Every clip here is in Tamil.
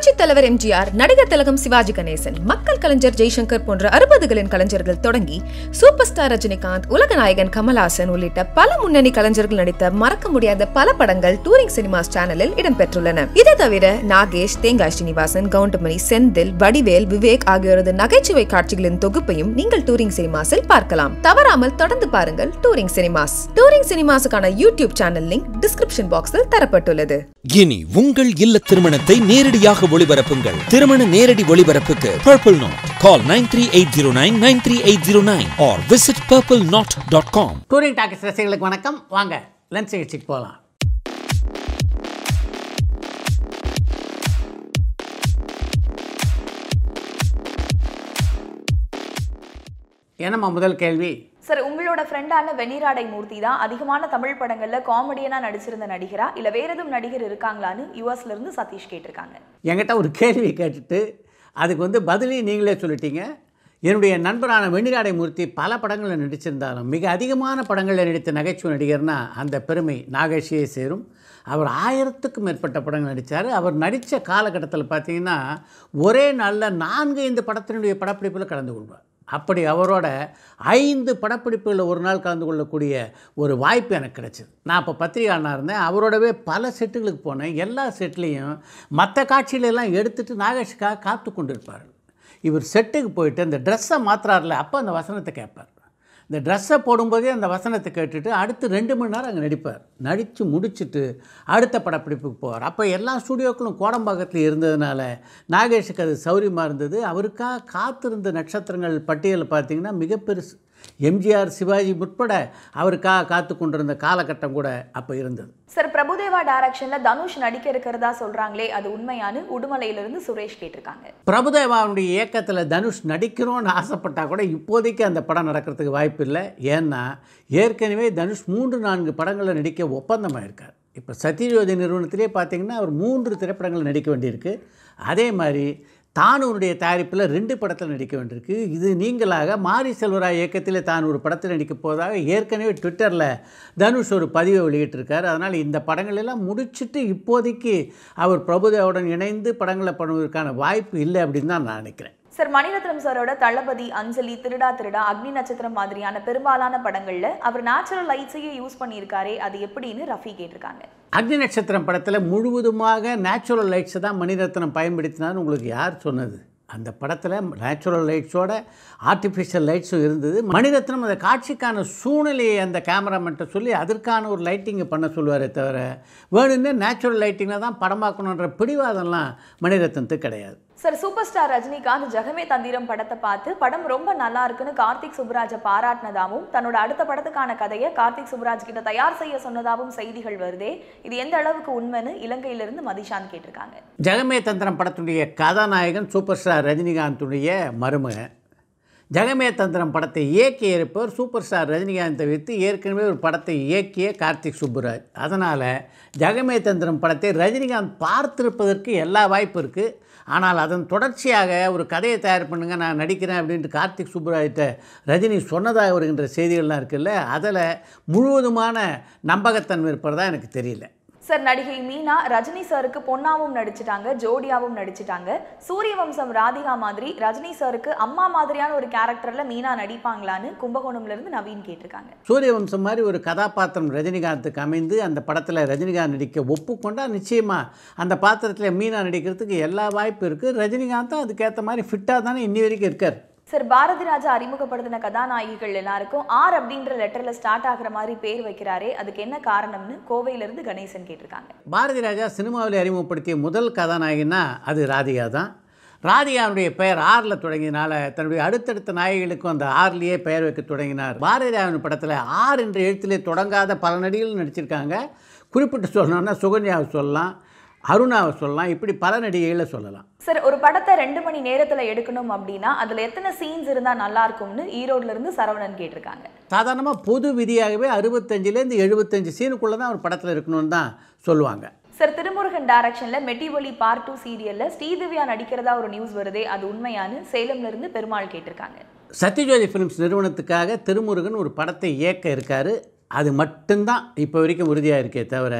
புரட்சி தலைவர் எம்ஜிஆர், நடிகர் திலகம் சிவாஜி கணேசன், மக்கள் கலைஞர் ஜெய்சங்கர் போன்ற 60களின் கலைஞர்கள் தொடங்கி சூப்பர் ஸ்டார் ரஜினிகாந்த், உலக நாயகன் கமல்ஹாசன் உள்ளிட்ட பல முன்னணி கலைஞர்கள் நடித்த மறக்க முடியாத பல படங்கள் டூரிங் சினிமாஸ் சேனலில் இடம்பெற்றுள்ளன. இதை தவிர நாகேஷ், தேங்காய் ஸ்ரீனிவாசன், கவுண்டமணி, செந்தில், வடிவேல், விவேக் ஆகியோரது நகைச்சுவை காட்சிகளின் தொகுப்பையும் நீங்கள் டூரிங் சினிமாஸில் பார்க்கலாம். தவறாமல் தொடர்ந்து பாருங்கள் டூரிங் சினிமாஸ். டூரிங் சினிமாஸுக்கான யூடியூப் சேனல் லிங்க் டிஸ்கிரிப்ஷன் பாக்ஸில் தரப்பட்டுள்ளது. இனி உங்கள் இல்ல திருமணத்தை நேரடியாக ஒளிபரப்புங்கள். திருமண நேரடி ஒளிபரப்புக்கு Purple Knot. Call 9380993809 or visit purpleknot.com. Touring talkies ரசிகர்களுக்கு வணக்கம். வாங்க லஞ்ச் நிகழ்ச்சிக்கு போகலாம். என்னம்மா முதல் கேள்வி? சார், உங்களோட ஃப்ரெண்டான வெண்ணிராடை மூர்த்தி தான் அதிகமான தமிழ் படங்கள்ல காமெடியனா நடிச்சிருந்த நடிகரா இல்ல வேற எதுவும் நடிகர் இருக்காங்களான்னு யுஎஸ்ல இருந்து சதீஷ் கேட்டிருக்காங்க. என்கிட்ட ஒரு கேள்வி கேட்டுட்டு அதுக்கு பதிலையும் நீங்களே சொல்லிட்டீங்க. என்னுடைய நண்பரான வெண்ணிராடை மூர்த்தி பல படங்களில் நடிச்சிருந்தாலும் மிக அதிகமான படங்களில் நடித்த நகைச்சுவை நடிகர்னா அந்த பெருமை நாகேஷே சேரும். அவர் 1000க்கும் மேற்பட்ட படங்கள் நடித்தார். அவர் நடித்த காலகட்டத்தில் பார்த்தீங்கன்னா ஒரே நாளில் 4-5 படத்தினுடைய படப்பிடிப்பில் கலந்து கொள்வார். அப்படி அவரோட 5 படப்பிடிப்புகளில் ஒரு நாள் கலந்து கொள்ளக்கூடிய ஒரு வாய்ப்பு எனக்கு கிடச்சிது. நான் அப்போ பத்திரிகையாளனாக இருந்தேன். அவரோடவே பல செட்டுகளுக்கு போனேன். எல்லா செட்லேயும் மற்ற காட்சிகளெல்லாம் எடுத்துகிட்டு நாகேஷுக்காக காத்து கொண்டு இருப்பார். இவர் செட்டுக்கு போயிட்டு அந்த ட்ரெஸ்ஸை மாற்றுறாருல, அப்போ அந்த வசனத்தை கேட்பார். இந்த ட்ரெஸ்ஸை போடும்போதே அந்த வசனத்தை கேட்டுட்டு அடுத்து 2 மணி நேரம் அங்கே நடிப்பார். நடித்து முடிச்சுட்டு அடுத்த படப்பிடிப்புக்கு போவார். அப்போ எல்லா ஸ்டூடியோக்களும் கோடம்பாக்கத்தில் இருந்ததுனால நாகேஷுக்கு அது சௌரியமாக இருந்தது. அவருக்காக காத்திருந்த நட்சத்திரங்கள் பட்டியல் பார்த்திங்கன்னா மிக பெருசு. எம்ஜிஆர், சிவாஜி உட்பட அவருக்காக காத்து கொண்டிருந்த காலகட்டம் கூட அப்போ இருந்தது. சார், பிரபுதேவா டைரக்ஷன்ல தனுஷ் நடிக்க இருக்கிறதா சொல்றாங்களே, அது உண்மையானு உடுமலையிலிருந்து சுரேஷ் கேட்டிருக்காங்க. பிரபுதேவாவுடைய இயக்கத்தில் தனுஷ் நடிக்கணும்னு ஆசைப்பட்டால் கூட இப்போதைக்கு அந்த படம் நடக்கிறதுக்கு வாய்ப்பு இல்லை. ஏன்னா ஏற்கனவே தனுஷ் 3-4 படங்களில் நடிக்க ஒப்பந்தமாக இருக்கார். இப்போ சத்யஜோதி நிறுவனத்திலே பார்த்திங்கன்னா அவர் 3 திரைப்படங்களில் நடிக்க வேண்டியிருக்கு. அதே மாதிரி தானூருடைய தயாரிப்பில் 2 படத்தில் நடிக்க வேண்டியிருக்கு. இது நீங்களாக மாரி செல்வராய் இயக்கத்தில் தான் ஒரு படத்தில் நடிக்க போவதாக ஏற்கனவே ட்விட்டரில் தனுஷ் ஒரு பதிவை வெளியிட்டிருக்கார். அதனால் இந்த படங்களெல்லாம் முடிச்சுட்டு இப்போதைக்கு அவர் பிரபுதேவாவுடன் இணைந்து படங்களை பண்ணுவதற்கான வாய்ப்பு இல்லை அப்படின்னு தான் நான் நினைக்கிறேன். சார், மணிரத்னம் சாரோட தளபதி, அஞ்சலி, திருடா திருடா, அக்னி நட்சத்திரம் மாதிரியான பெரும்பாலான படங்கள்ல அவர் நேச்சுரல் லைட்ஸையே யூஸ் பண்ணியிருக்காரே, அது எப்படின்னு ரஃபி கேட்டிருக்காங்க. அக்னி நட்சத்திரம் படத்தில் முழுவதுமாக நேச்சுரல் லைட்ஸை தான் மணிரத்னம் பயன்படுத்தினான்னு உங்களுக்கு யார் சொன்னது? அந்த படத்தில் நேச்சுரல் லைட்ஸோட ஆர்டிஃபிஷியல் லைட்ஸும் இருந்தது. மணிரத்னம் அந்த காட்சிக்கான சூழ்நிலையை அந்த கேமராமேன்ட்ட சொல்லி அதற்கான ஒரு லைட்டிங்கை பண்ண சொல்லுவாரே தவிர வேணும்னே நேச்சுரல் லைட்டிங்கில் தான் படமாக்கணுன்ற பிடிவாதம்லாம் மணிரத்னத்துக்கு கிடையாது. Sir, super star Rajinikanth Jagame Thandhiram படத்தை பார்த்து படம் ரொம்ப நல்லா இருக்குன்னு கார்த்திக் சுப்ராஜை பாராட்டினதாகவும் தன்னோட அடுத்த படத்துக்கான கதையை கார்த்திக் சுப்ராஜ் கிட்ட தயார் செய்ய சொன்னதாகவும் செய்திகள் வருதே, இது எந்த அளவுக்கு உண்மைன்னு இலங்கையிலிருந்து மதிஷாந்த் கேட்டிருக்காங்க. ஜகமே தந்திரம் படத்துடைய கதாநாயகன் சூப்பர் ஸ்டார் ரஜினிகாந்துடைய மருமகன். ஜகமே தந்திரம் படத்தை இயக்கி இருப்பவர் சூப்பர் ஸ்டார் ரஜினிகாந்தை வைத்து ஏற்கனவே ஒரு படத்தை இயக்கிய கார்த்திக் சுப்புராஜ். அதனால் ஜகமே தந்திரம் படத்தை ரஜினிகாந்த் பார்த்திருப்பதற்கு எல்லா வாய்ப்பு இருக்குது. ஆனால் அதன் தொடர்ச்சியாக ஒரு கதையை தயார் பண்ணுங்க, நான் நடிக்கிறேன் அப்படின்ட்டு கார்த்திக் சுப்புராஜ்கிட்ட ரஜினி சொன்னதாக வருகின்ற செய்திகள்லாம் இருக்குல்ல, அதில் முழுவதுமான நம்பகத்தன்மை இருப்பதா எனக்கு தெரியல. சார், நடிகை மீனா ரஜினி சாருக்கு பொண்ணாவும் நடிச்சிட்டாங்க, ஜோடியாவும் நடிச்சிட்டாங்க. சூரியவம்சம் ராதிகா மாதிரி ரஜினி சாருக்கு அம்மா மாதிரியான ஒரு கேரக்டர்ல மீனா நடிப்பாங்களான்னு கும்பகோணம்ல இருந்து நவீன் கேட்டிருக்காங்க. சூரியவம்சம் மாதிரி ஒரு கதாபாத்திரம் ரஜினிகாந்துக்கு அமைந்து அந்த படத்தில் ரஜினிகாந்த் நடிக்க ஒப்புக்கொண்டா நிச்சயமாக அந்த பாத்திரத்தில் மீனா நடிக்கிறதுக்கு எல்லா வாய்ப்பு இருக்குது. ரஜினிகாந்தும் அதுக்கேற்ற மாதிரி ஃபிட்டாக தானே இன்னி வரைக்கும் இருக்கார். சார், பாரதி ராஜா அறிமுகப்படுத்தின கதாநாயகிகள் எல்லாருக்கும் ஆர் அப்படின்ற லெட்டர்ல ஸ்டார்ட் ஆகிற மாதிரி பேர் வைக்கிறாரே, அதுக்கு என்ன காரணம்னு கோவையிலிருந்து கணேசன் கேட்டிருக்காங்க. பாரதி ராஜா சினிமாவில் அறிமுகப்படுத்திய முதல் கதாநாயகினா அது ராதிகா தான். ராதிகாவுடைய பெயர் ஆரில் தொடங்கினால தன்னுடைய அடுத்தடுத்த நாயகிகளுக்கும் அந்த ஆர்லேயே பெயர் வைக்க தொடங்கினார். பாரதி ராஜாவின் படத்தில் ஆர் என்ற எழுத்திலே தொடங்காத பல நடிகர்கள் நடிச்சிருக்காங்க. குறிப்பிட்டு சொல்லணும்னா சுகன்யாவை சொல்லலாம், அருணாவை சொல்லலாம், இப்படி பல நடிகைகளை சொல்லலாம். சார், ஒரு படத்தை 2 மணி நேரத்தில் எடுக்கணும் அப்படின்னா அதில் எத்தனை சீன்ஸ் இருந்தால் நல்லா இருக்கும்னு ஈரோடுல இருந்து சரவணன் கேட்டிருக்காங்க. சாதாரணமாக பொது விதியாகவே 65லேருந்து 75 சீனுக்குள்ளே தான் ஒரு படத்தில் இருக்கணும்னு தான் சொல்லுவாங்க. சார், திருமுருகன் டைரக்ஷன்ல மெட்டிவொலி பார்ட் 2 சீரியல்ல ஸ்ரீதிவ்யா நடிக்கிறதா ஒரு நியூஸ் வருதே, அது உண்மையானு சேலம்ல இருந்து பெருமாள் கேட்டிருக்காங்க. சத்யஜோதி ஃபிலிம்ஸ் நிறுவனத்துக்காக திருமுருகன் ஒரு படத்தை இயக்க இருக்காரு. அது மட்டும்தான் இப்போ வரைக்கும் உறுதியாக இருக்கே தவிர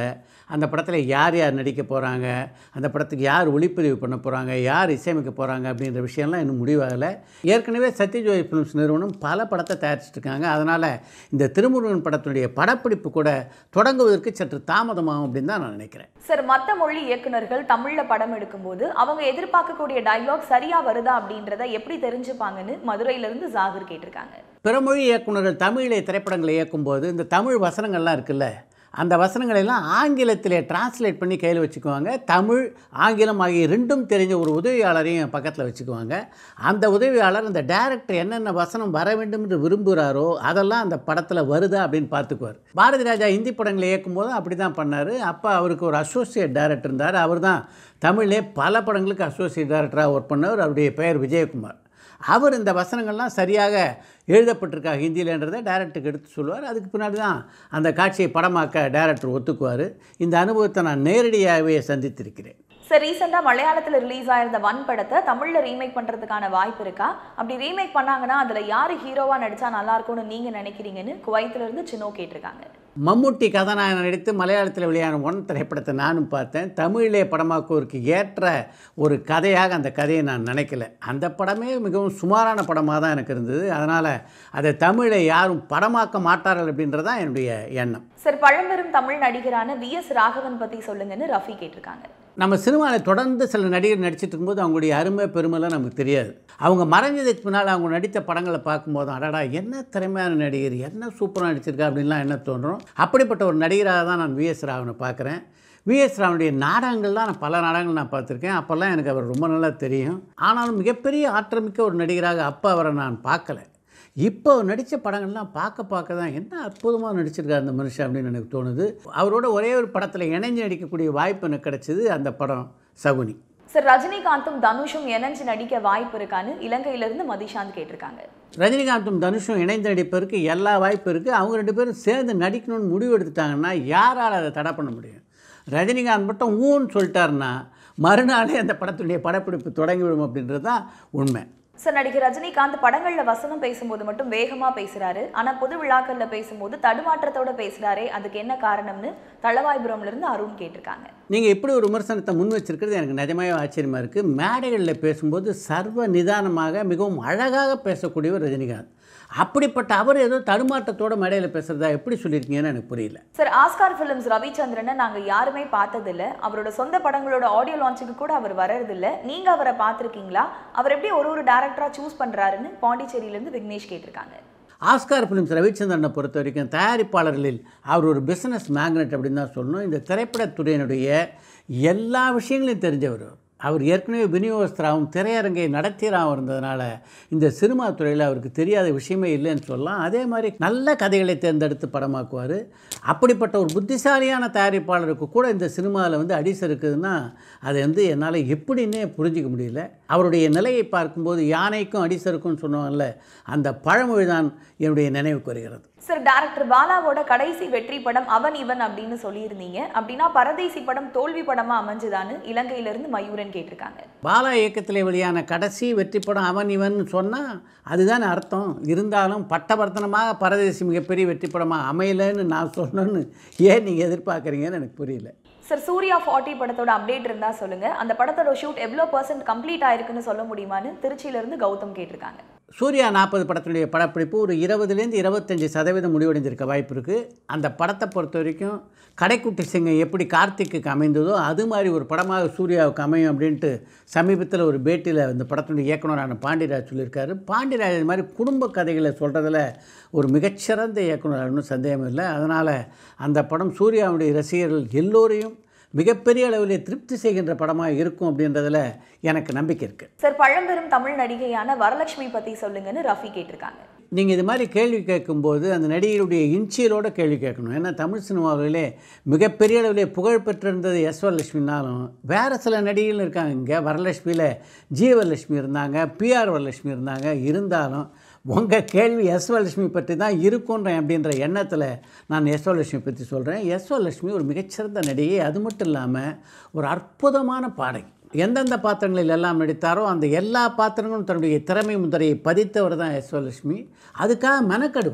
அந்த படத்தில் யார் யார் நடிக்க போகிறாங்க, அந்த படத்துக்கு யார் ஒளிப்பதிவு பண்ண போகிறாங்க, யார் இசையமைக்க போகிறாங்க அப்படின்ற விஷயம்லாம் இன்னும் முடிவாகலை. ஏற்கனவே சத்யஜோதி ஃபிலிம்ஸ் நிறுவனம் பல படத்தை தயாரிச்சிட்ருக்காங்க. அதனால் இந்த திருமுருகன் படத்தினுடைய படப்பிடிப்பு கூட தொடங்குவதற்கு சற்று தாமதமாகும் அப்படின்னு தான் நான் நினைக்கிறேன். சார், மற்ற மொழி இயக்குநர்கள் தமிழில் படம் எடுக்கும்போது அவங்க எதிர்பார்க்கக்கூடிய டயலாக் சரியாக வருதா அப்படின்றத எப்படி தெரிஞ்சுப்பாங்கன்னு மதுரையிலேருந்து ஜாகர் கேட்டிருக்காங்க. பிறமொழி இயக்குநர்கள் தமிழிலே திரைப்படங்களை இயக்கும்போது இந்த தமிழ் வசனங்கள்லாம் இருக்குல்ல, அந்த வசனங்களெல்லாம் ஆங்கிலத்திலே டிரான்ஸ்லேட் பண்ணி கையில் வச்சுக்குவாங்க. தமிழ் ஆங்கிலம் ஆகிய ரெண்டும் தெரிஞ்ச ஒரு உதவியாளரையும் பக்கத்தில் வச்சுக்குவாங்க. அந்த உதவியாளர் அந்த டைரக்டர் என்னென்ன வசனம் வர வேண்டும் என்று விரும்புகிறாரோ அதெல்லாம் அந்த படத்தில் வருதா அப்படின்னு பார்த்துக்குவார். பாரதி ராஜா ஹிந்தி படங்களை இயக்கும்போது அப்படி தான் பண்ணார். அப்போ அவருக்கு ஒரு அசோசியேட் டைரக்டர் இருந்தார். அவர் தான் தமிழ்லே பல படங்களுக்கு அசோசியேட் டைரக்டராக ஒர்க் பண்ணவர். அவருடைய பெயர் விஜயகுமார். அவர் இந்த வசனங்கள்லாம் சரியாக எழுதப்பட்டிருக்கா ஹிந்தியிலன்றதை டைரக்டருக்கு எடுத்து சொல்லுவார். அதுக்கு பின்னாடி தான் அந்த காட்சியை படமாக்க டைரக்டர் ஒத்துக்குவார். இந்த அனுபவத்தை நான் நேரடியாகவே சந்தித்திருக்கிறேன். சார், ரீசெண்டாக மலையாளத்தில் ரிலீஸ் ஆயிருந்த வன் படத்தை தமிழில் ரீமேக் பண்ணுறதுக்கான வாய்ப்பு இருக்கா? அப்படி ரீமேக் பண்ணாங்கன்னா அதில் யார் ஹீரோவாக நடித்தா நல்லாயிருக்கும்னு நீங்கள் நினைக்கிறீங்கன்னு குவைத்திலிருந்து சின்னோ கேட்டிருக்காங்க. மம்முட்டி கதாநாயகன் நடித்து மலையாளத்தில் வெளியான ஒன் திரைப்படத்தை நானும் பார்த்தேன். தமிழிலே படமாக்குவதற்கு ஏற்ற ஒரு கதையாக அந்த கதையை நான் நினைக்கல. அந்த படமே மிகவும் சுமாரான படமாக தான் எனக்கு இருந்தது. அதனால் அதை தமிழை யாரும் படமாக்க மாட்டார்கள் அப்படின்றது தான் என்னுடைய எண்ணம். சார், பழம்பெரும் தமிழ் நடிகரான VS ராகவன் பற்றி சொல்லுங்கன்னு ரஃபி கேட்டிருக்காங்க. நம்ம சினிமாவில் தொடர்ந்து சில நடிகர் நடிச்சிட்டு இருக்கும்போது அவங்களுடைய அருமை பெருமைலாம் நமக்கு தெரியாது. அவங்க மறைஞ்சதுக்கு பின்னால் அவங்க நடித்த படங்களை பார்க்கும்போது அடடா என்ன திறமையான நடிகர், என்ன சூப்பராக நடிச்சிருக்கா அப்படின்லாம் என்ன தோன்றும். அப்படிப்பட்ட ஒரு நடிகராக தான் நான் VS ராகவனை பார்க்குறேன். VS ராகவனுடைய நாடகங்கள் தான் பல நாடகங்கள் நான் பார்த்துருக்கேன். அப்போல்லாம் எனக்கு அவர் ரொம்ப நல்லா தெரியும். ஆனாலும் மிகப்பெரிய ஆற்றமிக்க ஒரு நடிகராக அப்போ அவரை நான் பார்க்கல. இப்போ நடித்த படங்கள்லாம் பார்க்க தான் என்ன அற்புதமாக நடிச்சிருக்காரு அந்த மனுஷன் அப்படின்னு எனக்கு தோணுது. அவரோட ஒரே ஒரு படத்தில் இணைஞ்சு நடிக்கக்கூடிய வாய்ப்பு எனக்கு கிடைச்சிது. அந்த படம் சகுனி. சார், ரஜினிகாந்தும் தனுஷும் இணைஞ்சு நடிக்க வாய்ப்பு இருக்கான்னு இலங்கையிலிருந்து மதிஷாந்த் கேட்டிருக்காங்க. ரஜினிகாந்தும் தனுஷும் இணைந்து நடிப்பதற்கு எல்லா வாய்ப்பு இருக்குது. அவங்க ரெண்டு பேரும் சேர்ந்து நடிக்கணும்னு முடிவு எடுத்துட்டாங்கன்னா யாரால் அதை தடை பண்ண முடியும்? ரஜினிகாந்த் மட்டும் ஊன்னு சொல்லிட்டாருன்னா மறுநாளே அந்த படத்துடைய படப்பிடிப்பு தொடங்கிவிடும் அப்படின்றது தான் உண்மை. சார், நடிகர் ரஜினிகாந்த் படங்களில் வசனம் பேசும்போது மட்டும் வேகமாக பேசுகிறாரு, ஆனால் பொது விழாக்களில் பேசும்போது தடுமாற்றத்தோடு பேசுகிறாரே, அதுக்கு என்ன காரணம்னு தளவாய்புரம்லேருந்து அருண் கேட்டிருக்காங்க. நீங்கள் எப்படி ஒரு விமர்சனத்தை முன் வச்சிருக்கிறது எனக்கு நிஜமாவே ஆச்சரியமாக இருக்குது. மேடைகளில் பேசும்போது சர்வ நிதானமாக மிகவும் அழகாக பேசக்கூடியவர் ரஜினிகாந்த். அப்படிப்பட்ட அவர் ஏதோ தடுமாற்றத்தோட மேடையில் பேசுகிறதா எப்படி சொல்லியிருக்கீங்கன்னு எனக்கு புரியல. சார், ஆஸ்கார் ஃபிலிம்ஸ் ரவிச்சந்திரனை நாங்கள் யாருமே பார்த்ததில்லை. அவரோட சொந்த படங்களோட ஆடியோ லான்ச்சுக்கு கூட அவர் வர்றதில்லை. நீங்கள் அவரை பார்த்துருக்கீங்களா? அவர் எப்படி ஒரு டேரக்டராக சூஸ் பண்ணுறாருன்னு பாண்டிச்சேரியிலேருந்து விக்னேஷ் கேட்டிருக்காங்க. ஆஸ்கார் ஃபிலிம்ஸ் ரவிச்சந்திரனை பொறுத்த வரைக்கும் தயாரிப்பாளர்களில் அவர் ஒரு பிஸ்னஸ் மேக்னெட் அப்படின்னு தான் சொல்லணும். இந்த திரைப்படத்துறையினுடைய எல்லா விஷயங்களையும் தெரிஞ்சவர். அவர் ஏற்கனவே விநியோகஸ்தராகவும் திரையரங்கை நடத்தியராகவும் இருந்ததுனால இந்த சினிமா துறையில் அவருக்கு தெரியாத விஷயமே இல்லைன்னு சொல்லலாம். அதே மாதிரி நல்ல கதைகளை தேர்ந்தெடுத்து படமாக்குவார். அப்படிப்பட்ட ஒரு புத்திசாலியான தயாரிப்பாளருக்கு கூட இந்த சினிமாவில் அடிசு இருக்குதுன்னா அதை என்னால் எப்படின்னே புரிஞ்சிக்க முடியல. அவருடைய நிலையை பார்க்கும்போது யானைக்கும் அடிசருக்கும் சொன்னோம்ல, அந்த பழமொழி தான் என்னுடைய நினைவுக்கு வருகிறது. சார், டைரக்டர் பாலாவோட கடைசி வெற்றி படம் அவன் இவன் அப்படின்னு சொல்லியிருந்தீங்க. அப்படின்னா பரதேசி படம் தோல்வி படமாக அமைஞ்சுதான்னு இலங்கையிலிருந்து மயூரன் கேட்டிருக்காங்க. பாலா இயக்கத்திலே வெளியான கடைசி வெற்றி படம் அவன் இவன் சொன்னால் அதுதான் அர்த்தம். இருந்தாலும் பட்டவர்த்தனமாக பரதேசி மிகப்பெரிய வெற்றி படமாக அமையலைன்னு நான் சொன்னேன்னு ஏன் நீங்கள் எதிர்பார்க்குறீங்கன்னு எனக்கு புரியல. சார், சூர்யா 40 படத்தோட அப்டேட் இருந்தால் சொல்லுங்கள். அந்த படத்தோட ஷூட் எவ்வளோ % கம்ப்ளீட் ஆயிருக்குன்னு சொல்ல முடியுமான்னு திருச்சியிலேருந்து கௌதம் கேட்டிருக்காங்க. சூர்யா 40 படத்தினுடைய படப்பிடிப்பு ஒரு 20% 25% முடிவடைந்திருக்க வாய்ப்பு இருக்குது. அந்த படத்தை பொறுத்த வரைக்கும் கடைக்குட்டி சிங்கம் எப்படி கார்த்திக்கு அமைந்ததோ அது மாதிரி ஒரு படமாக சூர்யாவுக்கு அமையும் அப்படின்ட்டு சமீபத்தில் ஒரு பேட்டியில் இந்த படத்தினுடைய இயக்குனரான பாண்டியராஜ் சொல்லியிருக்காரு. பாண்டியராஜ் இது மாதிரி குடும்ப கதைகளை சொல்கிறதுல ஒரு மிகச்சிறந்த இயக்குனர், ஒன்றும் சந்தேகம் இல்லை. அதனால் அந்த படம் சூர்யாவுடைய ரசிகர்கள் எல்லோரையும் மிகப்பெரிய அளவில் திருப்தி செய்கின்ற படமாக இருக்கும் அப்படின்றதுல எனக்கு நம்பிக்கை இருக்குது. சார், பழம்பெரும் தமிழ் நடிகையான வரலட்சுமி பற்றி சொல்லுங்கன்னு ரஃபி கேட்டிருக்காங்க. நீங்கள் இது மாதிரி கேள்வி கேட்கும்போது அந்த நடிகருடைய இன்சியலோட கேள்வி கேட்கணும். ஏன்னா தமிழ் சினிமாவிலே மிகப்பெரிய அளவில் புகழ் பெற்றிருந்தது வரலட்சுமினாலும் வேறு சில நடிகைகள் இருக்காங்க. இங்கே வரலட்சுமியில் வரலட்சுமி இருந்தாங்க, வரலட்சுமி இருந்தாங்க. இருந்தாலும் உங்கள் கேள்வி வரலட்சுமி பற்றி தான் இருக்குன்றேன் அப்படின்ற எண்ணத்தில் நான் வரலட்சுமி பற்றி சொல்கிறேன். வரலட்சுமி ஒரு மிகச்சிறந்த நடிகை. அது மட்டும் இல்லாமல் ஒரு அற்புதமான பாடகி. எந்தெந்த பாத்திரங்களில் எல்லாம் நடித்தாரோ அந்த எல்லா பாத்திரங்களும் தன்னுடைய திறமை முதிரையை பதித்தவர் தான் வரலட்சுமி. அதுக்காக மெனக்கடுவார்.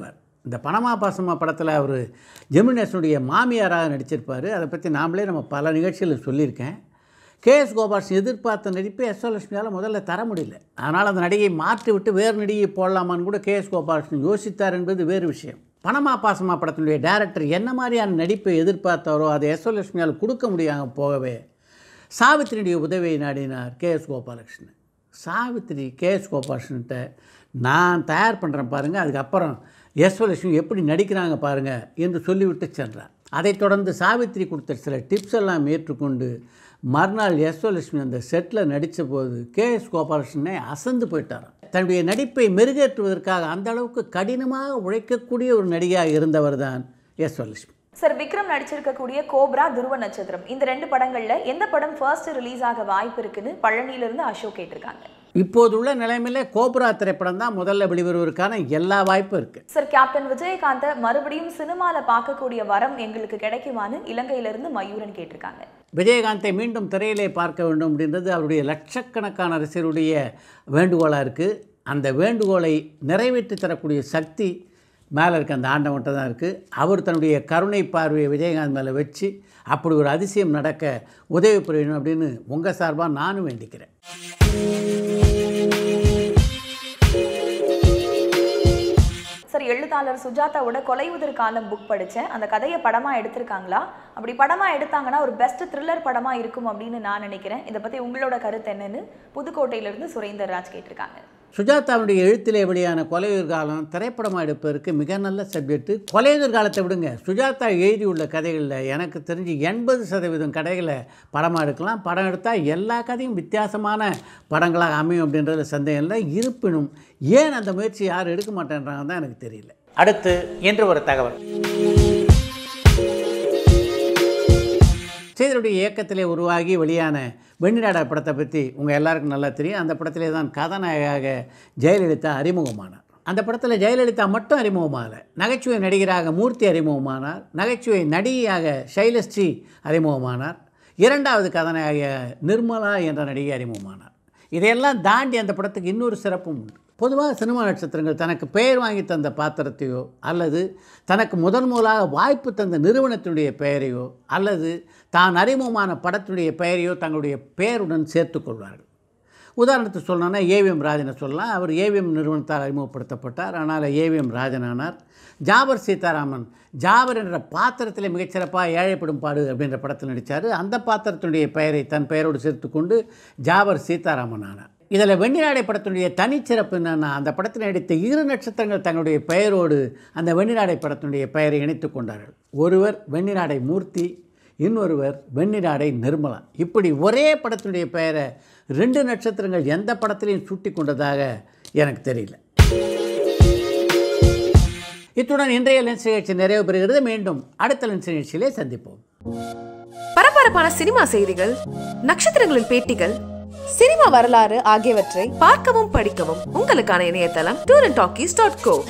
இந்த பணமா பாசமா படத்தில் அவர் ஜெமினேசனுடைய மாமியாராக நடிச்சிருப்பார். அதை பற்றி நாமளே நம்ம பல நிகழ்ச்சிகளில் சொல்லியிருக்கேன். கேஎஸ் கோபாலகிருஷ்ணன் எதிர்பார்த்த நடிப்பை எஸ்வலட்சுமியால் முதல்ல தர முடியல. அதனால் அந்த நடிகையை மாற்றி விட்டு வேறு நடிகையை போடலாமான்னு கூட கேஎஸ் கோபாலகிருஷ்ணன் யோசித்தார் என்பது வேறு விஷயம். பணமா பாசமா படத்தினுடைய டைரக்டர் என்ன மாதிரியான நடிப்பை எதிர்பார்த்தாரோ அதை எஸ்வலட்சுமியால் கொடுக்க முடியாமல் போகவே சாவித்திரியுடைய உதவியை நாடினார் கேஎஸ் கோபாலகிருஷ்ணன். சாவித்திரி கேஎஸ் கோபாலகிருஷ்ணன்ட்ட நான் தயார் பண்ணுறேன் பாருங்கள், அதுக்கப்புறம் எஸ்வலட்சுமி எப்படி நடிக்கிறாங்க பாருங்கள் என்று சொல்லிவிட்டு சென்றார். அதைத் தொடர்ந்து சாவித்திரி கொடுத்த சில டிப்ஸ் எல்லாம் ஏற்றுக்கொண்டு மறுநாள் எஸ்வலட்சுமி அந்த செட்டில் நடித்த போது கேஎஸ் கோபாலகிருஷ்ணனை அசந்து போயிட்டாராம். தன்னுடைய நடிப்பை மெருகேற்றுவதற்காக அந்த அளவுக்கு கடினமாக உழைக்கக்கூடிய ஒரு நடிகையாக இருந்தவர் தான் எஸ்வலட்சுமி. சார், விக்ரம் நடிச்சிருக்கக்கூடிய கோப்ரா, துருவ நட்சத்திரம், இந்த 2 படங்கள்ல எந்த படம் ஃபர்ஸ்ட் ரிலீஸ் ஆக வாய்ப்பு இருக்குன்னு பழனியிலிருந்து அசோக் கேட்டிருக்காங்க. இப்போதுள்ள நிலைமையில கோப்ரா திரைப்படம் தான் முதல்ல வெளிவருவதற்கான எல்லா வாய்ப்பும் இருக்குது. சார், கேப்டன் விஜயகாந்தை மறுபடியும் சினிமாவில் பார்க்கக்கூடிய வரம் எங்களுக்கு கிடைக்குமான்னு இலங்கையிலிருந்து மயூரன் கேட்டிருக்காங்க. விஜயகாந்தை மீண்டும் திரையிலே பார்க்க வேண்டும் அப்படின்றது அவருடைய லட்சக்கணக்கான ரசிகருடைய வேண்டுகோளாக இருக்குது. அந்த வேண்டுகோளை நிறைவேற்றி தரக்கூடிய சக்தி மேலே இருக்க அந்த ஆண்டவன்கிட்ட தான் இருக்குது. அவர் தன்னுடைய கருணை பார்வையை விஜயகாந்த் மேலே வச்சு அப்படி ஒரு அதிசயம் நடக்க உதவி புரியணும் அப்படின்னு உங்கள் சார்பாக நானும் வேண்டிக்கிறேன். சார், எழுத்தாளர் சுஜாதாவோட கொலையுதிர் காலம் புக் படித்தேன். அந்த கதையை படமாக எடுத்திருக்காங்களா? அப்படி படமாக எடுத்தாங்கன்னா ஒரு பெஸ்ட் த்ரில்லர் படமாக இருக்கும் அப்படின்னு நான் நினைக்கிறேன். இதை பற்றி உங்களோட கருத்து என்னன்னு புதுக்கோட்டையிலிருந்து சுரேந்தர் ராஜ் கேட்டிருக்காங்க. சுஜாதாவுடைய எழுத்திலே வெளியான கொலையுதிர் காலம் திரைப்படமாக எடுப்பதற்கு மிக நல்ல சப்ஜெக்ட்டு. கொலையுதிர் காலத்தை விடுங்க, சுஜாதா எழுதியுள்ள கதைகளில் எனக்கு தெரிஞ்சு 80% கதைகளை படமாக எடுக்கலாம். படம் எடுத்தால் எல்லா கதையும் வித்தியாசமான படங்களாக அமையும் அப்படின்றத சந்தேகம் இல்லை. இருப்பினும் ஏன் அந்த முயற்சி யாரும் எடுக்க மாட்டேன்றாங்க தான் எனக்கு தெரியல. அடுத்து என்று ஒரு தகவல். சேதருடைய இயக்கத்திலே உருவாகி வெளியான வெண்ணிராடா படத்தை பற்றி உங்கள் எல்லாருக்கும் நல்லா தெரியும். அந்த படத்திலே தான் கதாநாயகியாக ஜெயலலிதா அறிமுகமானார். அந்த படத்தில் ஜெயலலிதா மட்டும் அறிமுகமாகலை, நகைச்சுவை நடிகராக மூர்த்தி அறிமுகமானார், நகைச்சுவை நடிகையாக சைலஸ்ரீ அறிமுகமானார், 2வது கதாநாயகியாக நிர்மலா என்ற நடிகை அறிமுகமானார். இதையெல்லாம் தாண்டி அந்த படத்துக்கு இன்னொரு சிறப்பும் உண்டு. பொதுவாக சினிமா நட்சத்திரங்கள் தனக்கு பெயர் வாங்கி தந்த பாத்திரத்தையோ அல்லது தனக்கு முதலாக வாய்ப்பு தந்த நிறுவனத்தினுடைய பெயரையோ அல்லது தான் அறிமுகமான படத்தினுடைய பெயரையோ தங்களுடைய பெயருடன் சேர்த்துக்கொள்வார்கள். உதாரணத்துக்கு சொல்லணும்னா ஏவிஎம் ராஜனை சொல்லலாம். அவர் ஏவிஎம் நிறுவனத்தால் அறிமுகப்படுத்தப்பட்டார், ஆனால் ஏவிஎம் ராஜனானார். ஜாபர் சீதாராமன் ஜாபர் என்ற பாத்திரத்தில் மிகச்சிறப்பாக ஏழைப்படும் பாடு அப்படின்ற படத்தில் நடித்தார். அந்த பாத்திரத்தினுடைய பெயரை தன் பெயரோடு சேர்த்துக்கொண்டு ஜாபர் சீதாராமன் ஆனார். இதில் வெண்ணிராடை படத்தினுடைய தனிச்சிறப்பு என்னென்னா, அந்த படத்தில் நடித்த 2 நட்சத்திரங்கள் தங்களுடைய பெயரோடு அந்த வெண்ணிராடை படத்தினுடைய பெயரை இணைத்து கொண்டார்கள். ஒருவர் வெண்ணிராடை மூர்த்தி, இன்னொருவர் வெண்ணிராடை நிர்மலா. இப்படி ஒரே படத்தினுடைய பெயரை 2 நட்சத்திரங்கள் எந்த படத்திலையும் சூட்டி கொண்டதாக எனக்கு தெரியல. இத்துடன் இன்றைய லென்ஸ் நிகழ்ச்சி நிறைவு பெறுகிறது. மீண்டும் அடுத்த லென்ஸ் நிகழ்ச்சியிலே சந்திப்போம். பரபரப்பான சினிமா செய்திகள், நட்சத்திரங்களின் பேட்டிகள், சினிமா வரலாறு ஆகியவற்றை பார்க்கவும் படிக்கவும் உங்களுக்கான இணையதளம் talkies.co.